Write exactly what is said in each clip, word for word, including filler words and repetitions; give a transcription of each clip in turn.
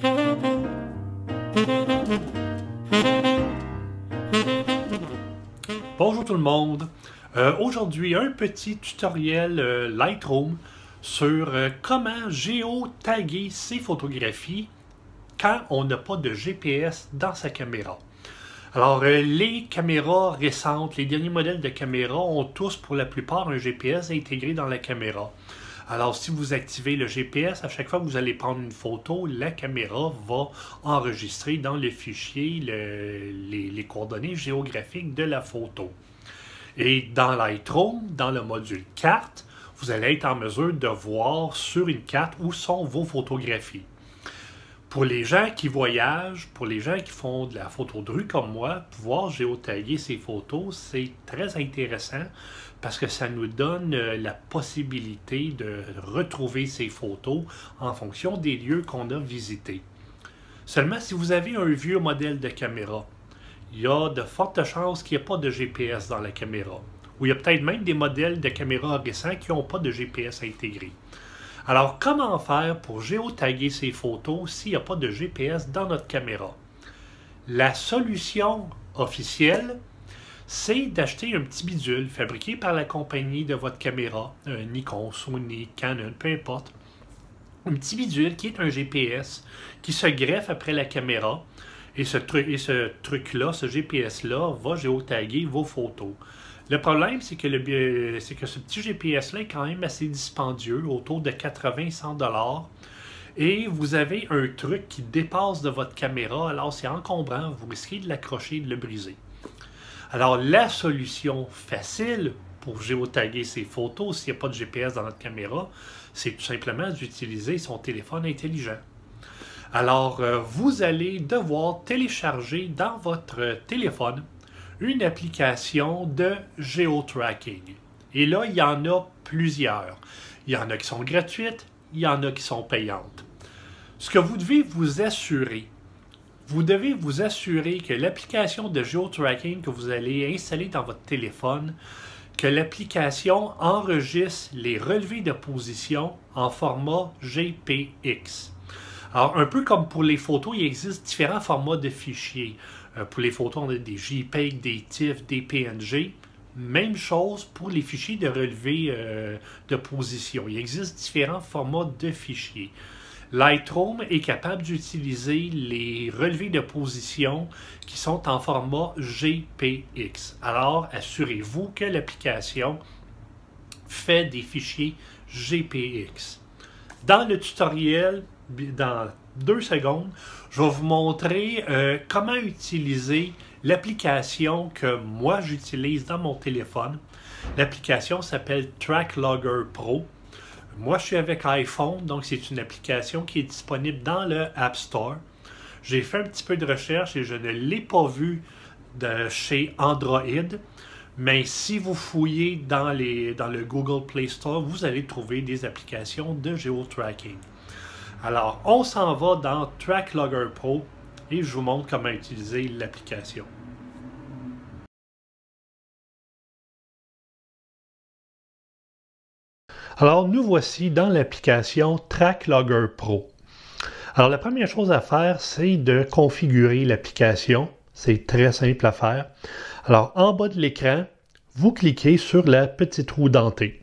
Bonjour tout le monde, euh, aujourd'hui un petit tutoriel euh, Lightroom sur euh, comment géotaguer ses photographies quand on n'a pas de G P S dans sa caméra. Alors euh, les caméras récentes, les derniers modèles de caméras ont tous pour la plupart un G P S intégré dans la caméra. Alors si vous activez le G P S, à chaque fois que vous allez prendre une photo, la caméra va enregistrer dans le fichier le, les, les coordonnées géographiques de la photo. Et dans Lightroom, dans le module carte, vous allez être en mesure de voir sur une carte où sont vos photographies. Pour les gens qui voyagent, pour les gens qui font de la photo de rue comme moi, pouvoir géotaguer ces photos, c'est très intéressant parce que ça nous donne la possibilité de retrouver ces photos en fonction des lieux qu'on a visités. Seulement, si vous avez un vieux modèle de caméra, il y a de fortes chances qu'il n'y ait pas de G P S dans la caméra. Ou il y a peut-être même des modèles de caméras récents qui n'ont pas de G P S intégré. Alors, comment faire pour géotaguer ces photos s'il n'y a pas de G P S dans notre caméra? La solution officielle, c'est d'acheter un petit bidule fabriqué par la compagnie de votre caméra, un Nikon, Sony, Canon, peu importe. Un petit bidule qui est un G P S qui se greffe après la caméra. Et ce, truc, et ce truc-là, ce G P S-là, va géotaguer vos photos. Le problème, c'est que, le, c'est que ce petit G P S-là est quand même assez dispendieux, autour de quatre-vingts à cent dollars. Et vous avez un truc qui dépasse de votre caméra, alors c'est encombrant, vous risquez de l'accrocher et de le briser. Alors la solution facile pour géotaguer ces photos, s'il n'y a pas de G P S dans notre caméra, c'est tout simplement d'utiliser son téléphone intelligent. Alors, euh, vous allez devoir télécharger dans votre téléphone une application de géotracking. Et là, il y en a plusieurs. Il y en a qui sont gratuites, il y en a qui sont payantes. Ce que vous devez vous assurer, vous devez vous assurer que l'application de géotracking que vous allez installer dans votre téléphone, que l'application enregistre les relevés de position en format G P X. Alors, un peu comme pour les photos, il existe différents formats de fichiers. Euh, pour les photos, on a des JPEG, des TIFF, des P N G. Même chose pour les fichiers de relevé euh, de position. Il existe différents formats de fichiers. Lightroom est capable d'utiliser les relevés de position qui sont en format G P X. Alors, assurez-vous que l'application fait des fichiers G P X. Dans le tutoriel, dans deux secondes, je vais vous montrer euh, comment utiliser l'application que moi j'utilise dans mon téléphone. L'application s'appelle TrackLogger Pro. Moi, je suis avec iPhone, donc c'est une application qui est disponible dans le App Store. J'ai fait un petit peu de recherche et je ne l'ai pas vue de chez Android. Mais si vous fouillez dans, les, dans le Google Play Store, vous allez trouver des applications de géotracking. Alors, on s'en va dans TrackLogger Pro et je vous montre comment utiliser l'application. Alors, nous voici dans l'application TrackLogger Pro. Alors, la première chose à faire, c'est de configurer l'application. C'est très simple à faire. Alors, en bas de l'écran, vous cliquez sur la petite roue dentée.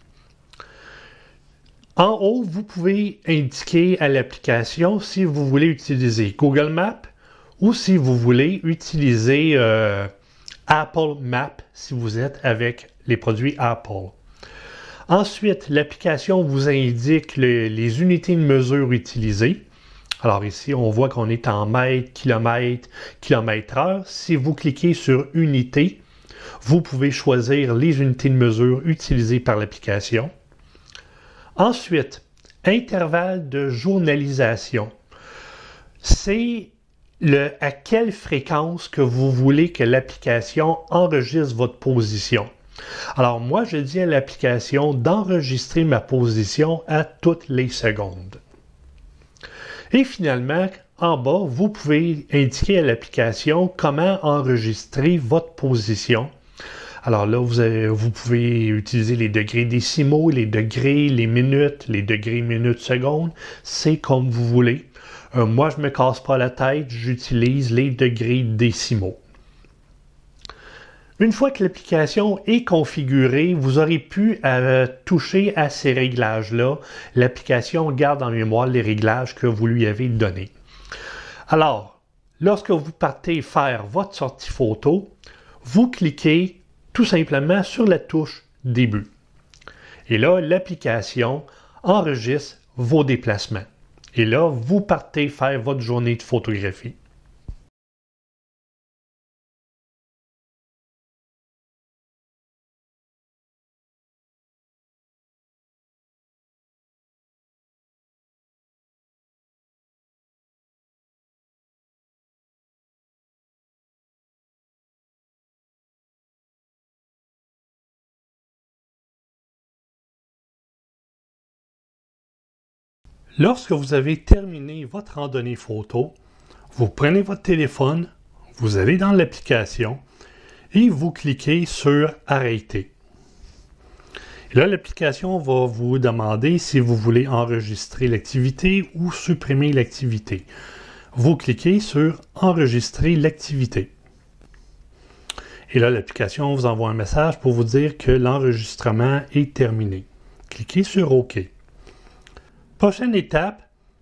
En haut, vous pouvez indiquer à l'application si vous voulez utiliser Google Maps ou si vous voulez utiliser euh, Apple Maps si vous êtes avec les produits Apple. Ensuite, l'application vous indique le, les unités de mesure utilisées. Alors ici, on voit qu'on est en mètres, kilomètres, kilomètres heure. Si vous cliquez sur Unité, vous pouvez choisir les unités de mesure utilisées par l'application. Ensuite, intervalle de journalisation. C'est le, à quelle fréquence que vous voulez que l'application enregistre votre position. Alors moi, je dis à l'application d'enregistrer ma position à toutes les secondes. Et finalement, en bas, vous pouvez indiquer à l'application comment enregistrer votre position. Alors là, vous, avez, vous pouvez utiliser les degrés décimaux, les degrés, les minutes, les degrés, minutes, secondes. C'est comme vous voulez. Euh, moi, je ne me casse pas la tête, j'utilise les degrés décimaux. Une fois que l'application est configurée, vous aurez pu euh, toucher à ces réglages-là. L'application garde en mémoire les réglages que vous lui avez donnés. Alors, lorsque vous partez faire votre sortie photo, vous cliquez tout simplement sur la touche « Début ». Et là, l'application enregistre vos déplacements. Et là, vous partez faire votre journée de photographie. Lorsque vous avez terminé votre randonnée photo, vous prenez votre téléphone, vous allez dans l'application et vous cliquez sur « Arrêter ». Et là, l'application va vous demander si vous voulez enregistrer l'activité ou supprimer l'activité. Vous cliquez sur « Enregistrer l'activité ». Et là, l'application vous envoie un message pour vous dire que l'enregistrement est terminé. Cliquez sur « OK ». Prochaine étape,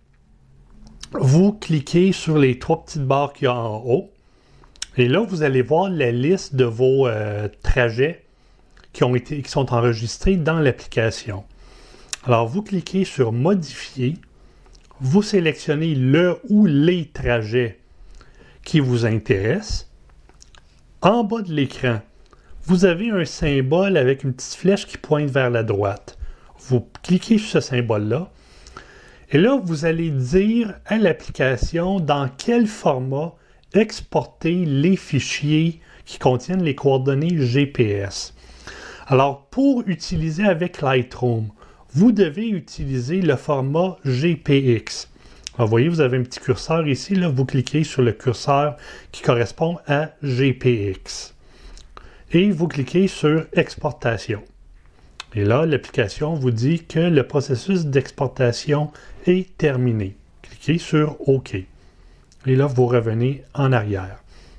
vous cliquez sur les trois petites barres qu'il y a en haut. Et là, vous allez voir la liste de vos euh, trajets qui, ont été, qui sont enregistrés dans l'application. Alors, vous cliquez sur « Modifier ». Vous sélectionnez le ou les trajets qui vous intéressent. En bas de l'écran, vous avez un symbole avec une petite flèche qui pointe vers la droite. Vous cliquez sur ce symbole-là. Et là, vous allez dire à l'application dans quel format exporter les fichiers qui contiennent les coordonnées G P S. Alors, pour utiliser avec Lightroom, vous devez utiliser le format G P X. Alors, vous voyez, vous avez un petit curseur ici, là, vous cliquez sur le curseur qui correspond à G P X. Et vous cliquez sur Exportation. Et là, l'application vous dit que le processus d'exportation est terminé. Cliquez sur OK. Et là, vous revenez en arrière.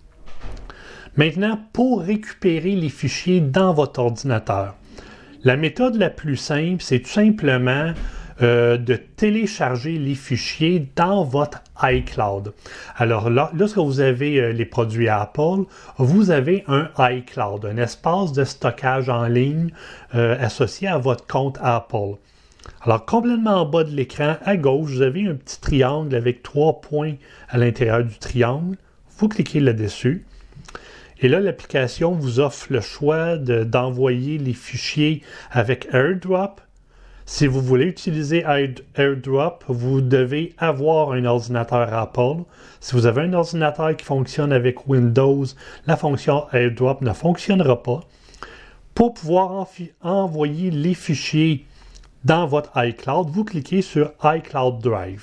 Maintenant, pour récupérer les fichiers dans votre ordinateur, la méthode la plus simple, c'est tout simplement euh, de télécharger les fichiers dans votre iCloud. Alors là, lorsque vous avez euh, les produits Apple, vous avez un iCloud, un espace de stockage en ligne euh, associé à votre compte Apple. Alors, complètement en bas de l'écran, à gauche, vous avez un petit triangle avec trois points à l'intérieur du triangle. Vous cliquez là-dessus. Et là, l'application vous offre le choix de, d'envoyer les fichiers avec AirDrop. Si vous voulez utiliser AirDrop, vous devez avoir un ordinateur Apple. Si vous avez un ordinateur qui fonctionne avec Windows, la fonction AirDrop ne fonctionnera pas. Pour pouvoir envoyer les fichiers dans votre iCloud, vous cliquez sur iCloud Drive.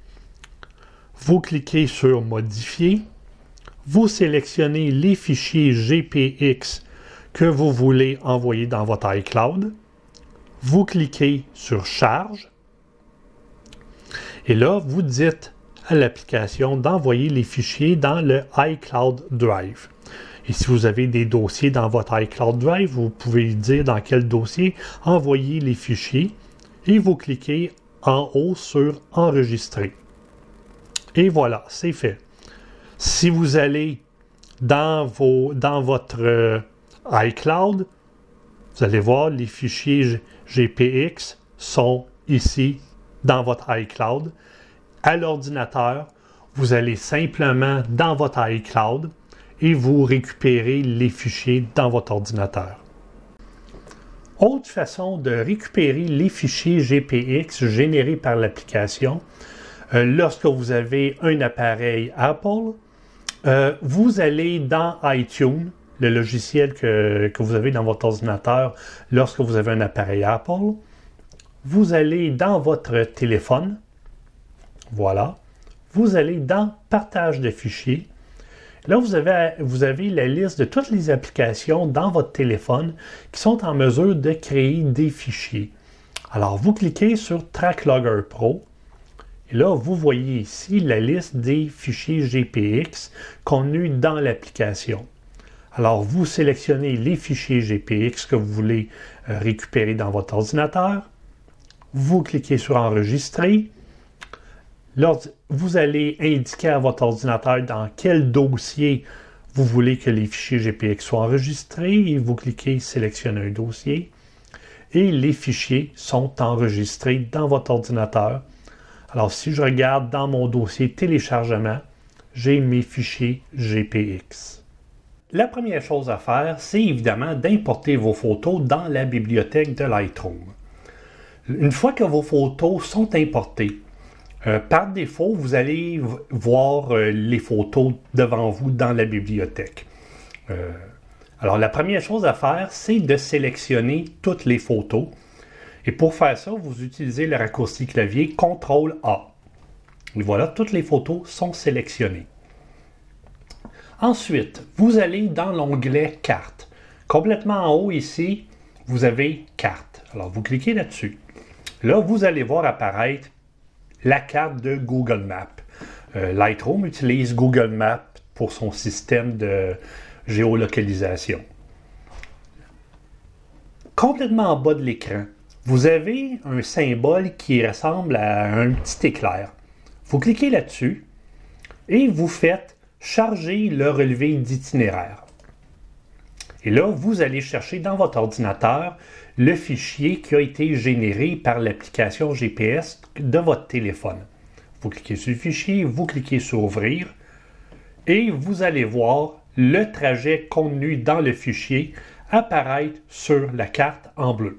Vous cliquez sur Modifier. Vous sélectionnez les fichiers G P X que vous voulez envoyer dans votre iCloud. Vous cliquez sur Charge. Et là, vous dites à l'application d'envoyer les fichiers dans le iCloud Drive. Et si vous avez des dossiers dans votre iCloud Drive, vous pouvez dire dans quel dossier envoyer les fichiers. Et vous cliquez en haut sur Enregistrer. Et voilà, c'est fait. Si vous allez dans, vos, dans votre euh, iCloud, vous allez voir les fichiers G P X sont ici dans votre iCloud. À l'ordinateur, vous allez simplement dans votre iCloud et vous récupérez les fichiers dans votre ordinateur. Autre façon de récupérer les fichiers G P X générés par l'application, euh, lorsque vous avez un appareil Apple, Euh, vous allez dans iTunes, le logiciel que, que vous avez dans votre ordinateur lorsque vous avez un appareil Apple. Vous allez dans votre téléphone. Voilà. Vous allez dans Partage de fichiers. Là, vous avez, vous avez la liste de toutes les applications dans votre téléphone qui sont en mesure de créer des fichiers. Alors, vous cliquez sur TrackLogger Pro. Et là, vous voyez ici la liste des fichiers G P X qu'on a eu dans l'application. Alors, vous sélectionnez les fichiers G P X que vous voulez euh, récupérer dans votre ordinateur. Vous cliquez sur Enregistrer. Lors, vous allez indiquer à votre ordinateur dans quel dossier vous voulez que les fichiers G P X soient enregistrés et vous cliquez Sélectionner un dossier. Et les fichiers sont enregistrés dans votre ordinateur. Alors, si je regarde dans mon dossier téléchargement, j'ai mes fichiers G P X. La première chose à faire, c'est évidemment d'importer vos photos dans la bibliothèque de Lightroom. Une fois que vos photos sont importées, euh, par défaut, vous allez voir euh, les photos devant vous dans la bibliothèque. Euh, alors, la première chose à faire, c'est de sélectionner toutes les photos. Et pour faire ça, vous utilisez le raccourci clavier contrôle A. Et voilà, toutes les photos sont sélectionnées. Ensuite, vous allez dans l'onglet Cartes. Complètement en haut ici, vous avez Cartes. Alors, vous cliquez là-dessus. Là, vous allez voir apparaître la carte de Google Maps. Euh, Lightroom utilise Google Maps pour son système de géolocalisation. Complètement en bas de l'écran, vous avez un symbole qui ressemble à un petit éclair. Vous cliquez là-dessus et vous faites charger le relevé d'itinéraire. Et là, vous allez chercher dans votre ordinateur le fichier qui a été généré par l'application G P S de votre téléphone. Vous cliquez sur le fichier, vous cliquez sur Ouvrir et vous allez voir le trajet contenu dans le fichier apparaître sur la carte en bleu.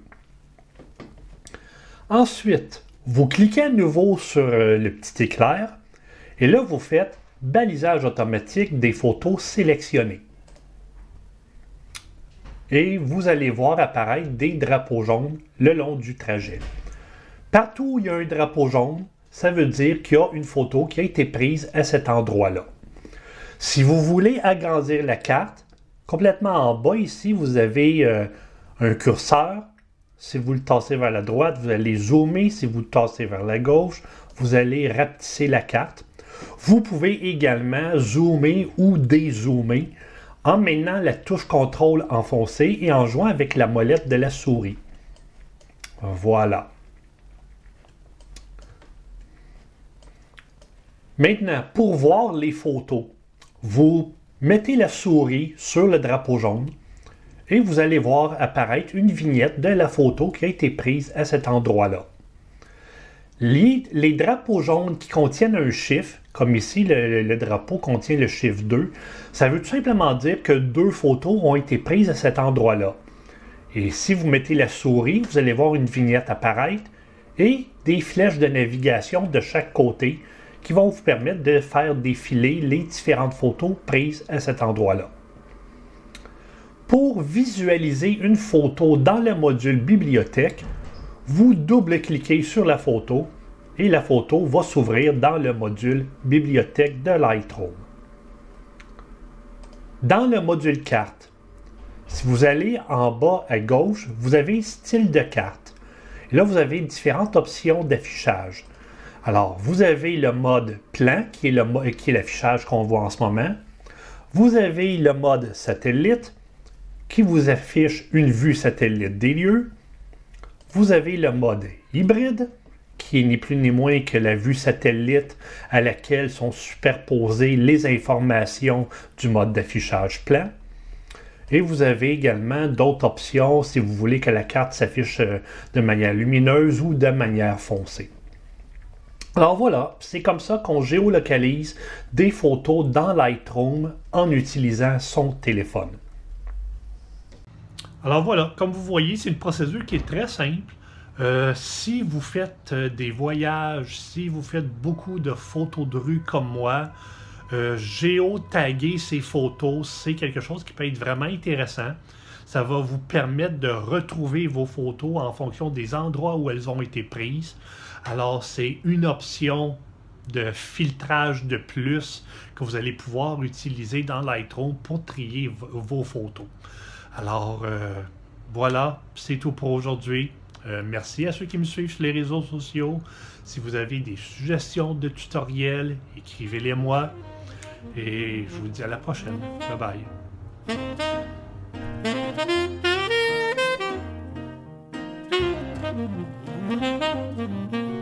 Ensuite, vous cliquez à nouveau sur le petit éclair et là, vous faites balisage automatique des photos sélectionnées. Et vous allez voir apparaître des drapeaux jaunes le long du trajet. Partout où il y a un drapeau jaune, ça veut dire qu'il y a une photo qui a été prise à cet endroit-là. Si vous voulez agrandir la carte, complètement en bas ici, vous avez euh, un curseur. Si vous le tassez vers la droite, vous allez zoomer. Si vous le tassez vers la gauche, vous allez rapetisser la carte. Vous pouvez également zoomer ou dézoomer en maintenant la touche contrôle enfoncée et en jouant avec la molette de la souris. Voilà. Maintenant, pour voir les photos, vous mettez la souris sur le drapeau jaune et vous allez voir apparaître une vignette de la photo qui a été prise à cet endroit-là. Les, les drapeaux jaunes qui contiennent un chiffre, comme ici le, le drapeau contient le chiffre deux, ça veut tout simplement dire que deux photos ont été prises à cet endroit-là. Et si vous mettez la souris, vous allez voir une vignette apparaître et des flèches de navigation de chaque côté qui vont vous permettre de faire défiler les différentes photos prises à cet endroit-là. Pour visualiser une photo dans le module bibliothèque, vous double-cliquez sur la photo et la photo va s'ouvrir dans le module bibliothèque de Lightroom. Dans le module carte, si vous allez en bas à gauche, vous avez style de carte. Et là, vous avez différentes options d'affichage. Alors, vous avez le mode plan, qui est le qui est l'affichage qu'on voit en ce moment. Vous avez le mode satellite, qui vous affiche une vue satellite des lieux. Vous avez le mode hybride, qui n'est plus ni moins que la vue satellite à laquelle sont superposées les informations du mode d'affichage plan. Et vous avez également d'autres options si vous voulez que la carte s'affiche de manière lumineuse ou de manière foncée. Alors voilà, c'est comme ça qu'on géolocalise des photos dans Lightroom en utilisant son téléphone. Alors voilà, comme vous voyez, c'est une procédure qui est très simple. Euh, si vous faites euh, des voyages, si vous faites beaucoup de photos de rue comme moi, euh, géotaguer ces photos, c'est quelque chose qui peut être vraiment intéressant. Ça va vous permettre de retrouver vos photos en fonction des endroits où elles ont été prises. Alors, c'est une option de filtrage de plus que vous allez pouvoir utiliser dans Lightroom pour trier vos photos. Alors, euh, voilà, c'est tout pour aujourd'hui. Euh, merci à ceux qui me suivent sur les réseaux sociaux. Si vous avez des suggestions de tutoriels, écrivez-les moi. Et je vous dis à la prochaine. Bye bye.